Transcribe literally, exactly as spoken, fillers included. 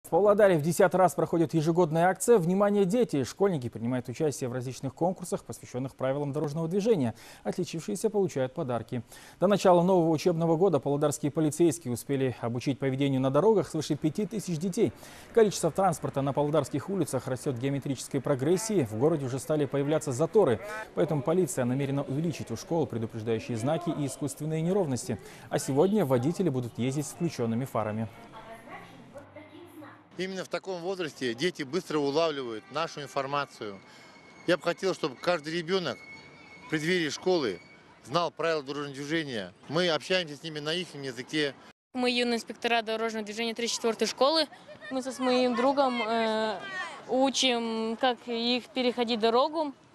В Павлодаре в десятый раз проходит ежегодная акция «Внимание, дети!». Школьники принимают участие в различных конкурсах, посвященных правилам дорожного движения. Отличившиеся получают подарки. До начала нового учебного года павлодарские полицейские успели обучить поведению на дорогах свыше пяти тысяч детей. Количество транспорта на павлодарских улицах растет в геометрической прогрессии. В городе уже стали появляться заторы. Поэтому полиция намерена увеличить у школ предупреждающие знаки и искусственные неровности. А сегодня водители будут ездить с включенными фарами. Именно в таком возрасте дети быстро улавливают нашу информацию. Я бы хотел, чтобы каждый ребенок в преддверии школы знал правила дорожного движения. Мы общаемся с ними на их языке. Мы юные инспектора дорожного движения тридцать четвёртой школы. Мы со с моим другом э, учим, как их переходить дорогу.